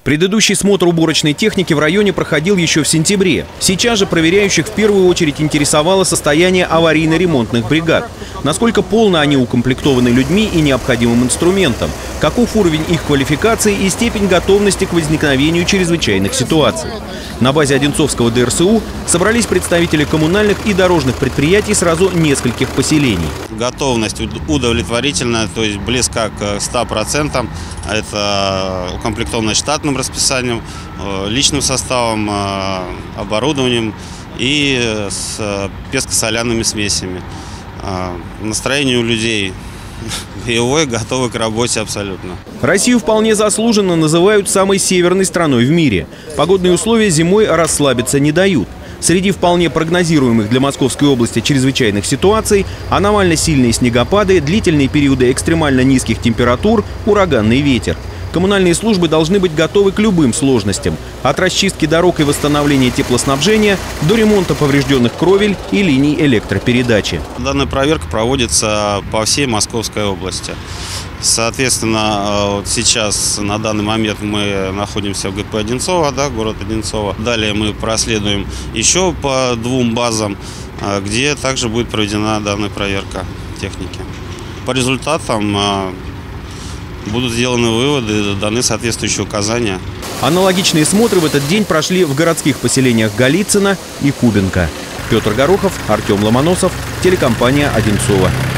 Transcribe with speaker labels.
Speaker 1: Предыдущий смотр уборочной техники в районе проходил еще в сентябре. Сейчас же проверяющих в первую очередь интересовало состояние аварийно-ремонтных бригад. Насколько полно они укомплектованы людьми и необходимым инструментом, каков уровень их квалификации и степень готовности к возникновению чрезвычайных ситуаций. На базе Одинцовского ДРСУ собрались представители коммунальных и дорожных предприятий сразу нескольких поселений.
Speaker 2: Готовность удовлетворительная, то есть близко к 100%. Это укомплектованность штатным расписанием, личным составом, оборудованием и с песко-соляными смесями. Настроение у людей боевое, готовы к работе абсолютно.
Speaker 1: Россию вполне заслуженно называют самой северной страной в мире. Погодные условия зимой расслабиться не дают. Среди вполне прогнозируемых для Московской области чрезвычайных ситуаций – аномально сильные снегопады, длительные периоды экстремально низких температур, ураганный ветер. Коммунальные службы должны быть готовы к любым сложностям – от расчистки дорог и восстановления теплоснабжения до ремонта поврежденных кровель и линий электропередачи.
Speaker 2: Данная проверка проводится по всей Московской области. Соответственно, вот сейчас на данный момент мы находимся в ГП Одинцово, город Одинцово. Далее мы проследуем еще по 2 базам, где также будет проведена данная проверка техники. По результатам будут сделаны выводы, даны соответствующие указания.
Speaker 1: Аналогичные смотры в этот день прошли в городских поселениях Голицыно и Кубинка. Петр Горохов, Артем Ломоносов, телекомпания «Одинцово».